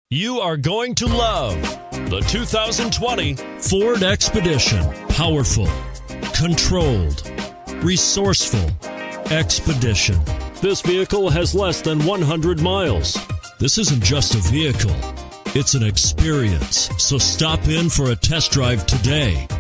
You are going to love the 2020 Ford Expedition. Powerful, controlled, resourceful Expedition. This vehicle has less than 100 miles. This isn't just a vehicle, it's an experience. So stop in for a test drive today.